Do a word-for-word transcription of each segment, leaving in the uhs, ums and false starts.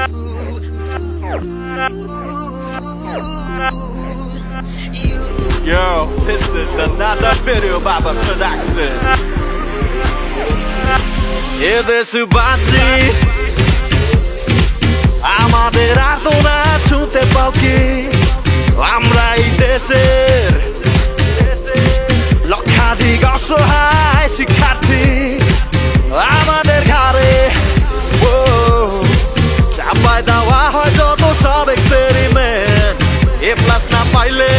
Yo, this is another video by a production. এদেশবাসী আমাদের আর্তনা শুনতে পাও কি? আমরা এই দেশের লক্ষাধিক অসহায় শিক্ষার্থী, আমাদের ঘাড়ে চাপায় দেওয়া হয় যত সব এক্সপেরিমেন্ট। এ প্লাস না পাইলে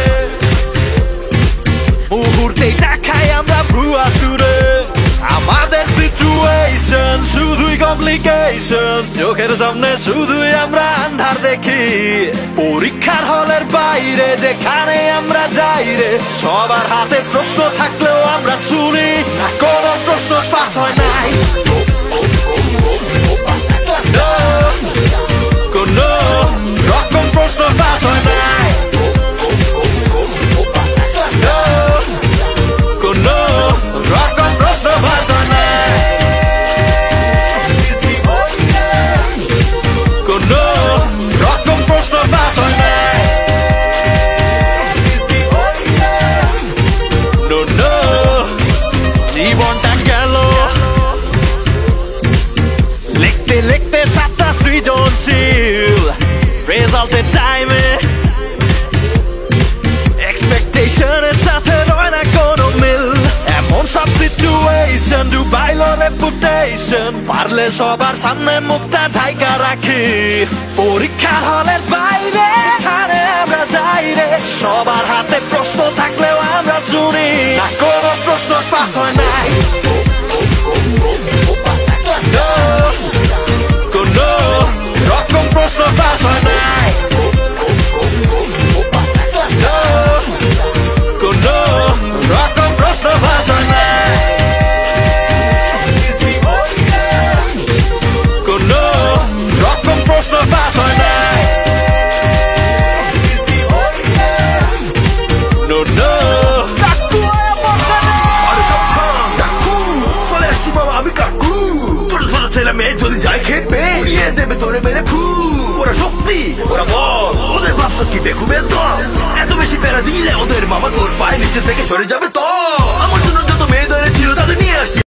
মুহূর্তেই দেখাই আমরা ভুয়া স্টুডেন্ট। আমাদের সিচুয়েশন শুধুই কমপ্লিকেশন, চোখের সামনে শুধুই আমরা আন্ধার দেখি। পরীক্ষার হলের বাইরে যেখানে আমরা যাই রে, সবার হাতে প্রশ্ন থাকলেও আমরা শুনি না, কোনো প্রশ্ন ফাঁস হয় নাই। কোনো রকম প্রশ্ন ফাঁস হয় নাই। কোনো রকম প্রশ্ন ফাঁস হয় নাই। কোনো রকম প্রশ্ন ফাঁস হয় নাই। No, no, জীবনটা গেল লিখতে লিখতে সাতটা সৃজনশীল, রেজাল্টের টাইমে এক্সপেকটেশনের সাথে রয় না কোনো মিল। এমন সব সিচুয়েশন ডুবাইল রেপুটেশন, পারলে সবার সামনে মুখটা ঢাইকা রাখি। পরীক্ষার হলের বাইরে এখানে আমরা যাই রে, সবার হাতে প্রশ্ন থাকলেও আমরা শুনি না, কোনো প্রশ্ন ফাঁস হয় নাই। কোনো রকম প্রশ্ন ফাঁস হয় নাই। কোনো রকম প্রশ্ন ফাঁস হয় নাই। কোনো রকম প্রশ্ন ফাঁস হয় নাই। No, no, চলে আসছি বাবা আমি কাকু। ছোট ছোট ছেলে মেয়ে যদি যায় খেতে উড়িয়ে দেবে তোরে মেরে ফু। ওরা শক্তি, ওরা বল, ওদের ভাবছো কি দেখবে তো? এত বেশি প্যারা দিলে ওদের মামা তোর পায়ে নিচে থেকে সরে যাবে তো। আমার জন্য যত মেয়ে ধরে ছিল তাদের নিয়ে আসি।